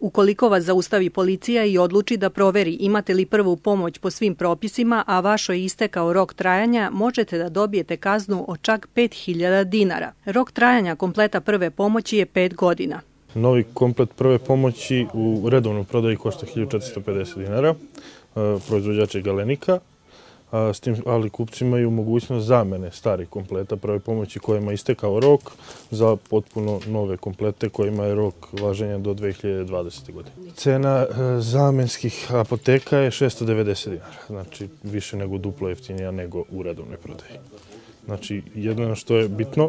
Ukoliko vas zaustavi policija i odluči da proveri imate li prvu pomoć po svim propisima, a vašoj je istekao rok trajanja, možete da dobijete kaznu od čak 5.000 dinara. Rok trajanja kompleta prve pomoći je 5 godina. Novi komplet prve pomoći u redovnoj prodaji košta 1.450 dinara, proizvođač je Galenika, ali kupci imaju mogućnost zamene starih kompleta prve pomoći kojima je istekao rok za potpuno nove komplete kojima je rok važenja do 2020. godine. Cena zamenskih apoteka je 690 dinara, znači više nego duplo jeftinija nego u redovnoj prodaji. Znači, jedno što je bitno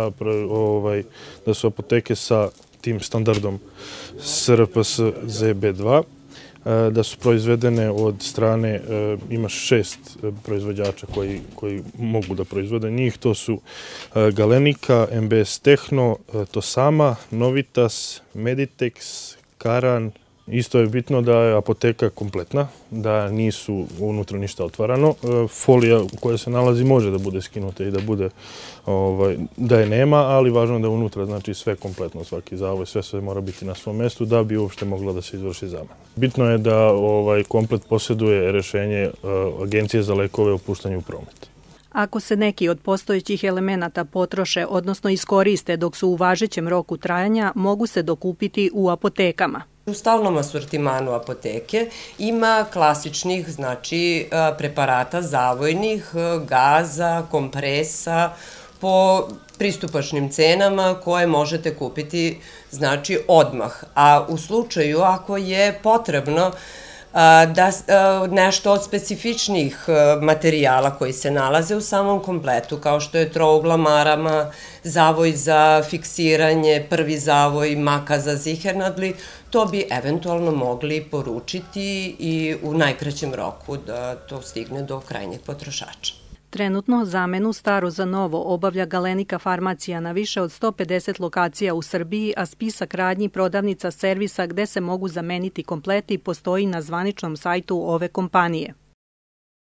da su apoteke sa tim standardom SRPS ZB2, da su proizvedene od strane, imaš 6 proizvođača koji mogu da proizvode njih, to su Galenika, MBS Tehno, Tosama, Novitas, Meditex, Karan. Isto je bitno da je apoteka kompletna, da nisu unutra ništa otvarano. Folija koja se nalazi može da bude skinuta i da bude da je nema, ali važno da je unutra, znači sve kompletno, svaki zavoj, sve mora biti na svom mestu da bi uopšte mogla da se izvrši zamena. Bitno je da komplet posjeduje rešenje Agencije za lekove o puštanju u promet. Ako se neki od postojećih elemenata potroše, odnosno iskoriste dok su u važećem roku trajanja, mogu se dokupiti u apotekama. U stalnom asortimanu apoteke ima klasičnih, znači, preparata zavojnih, gaza, kompresa, po pristupačnim cenama koje možete kupiti, znači, odmah. A u slučaju ako je potrebno da nešto od specifičnih materijala koji se nalaze u samom kompletu, kao što je trougla marama, zavoj za fiksiranje, prvi zavoj maka za zihernadli, to bi eventualno mogli poručiti i u najkraćem roku da to stigne do krajnjeg potrošača. Trenutno zamenu staro za novo obavlja Galenika farmacija na više od 150 lokacija u Srbiji, a spisak radnji, prodavnica, servisa gde se mogu zameniti kompleti postoji na zvaničnom sajtu ove kompanije.